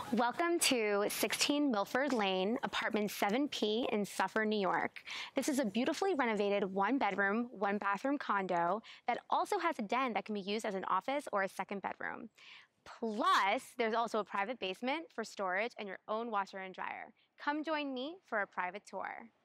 Welcome to 16 Milford Lane, apartment 7P in Suffern, New York. This is a beautifully renovated one-bedroom, one-bathroom condo that also has a den that can be used as an office or a second bedroom. Plus, there's also a private basement for storage and your own washer and dryer. Come join me for a private tour.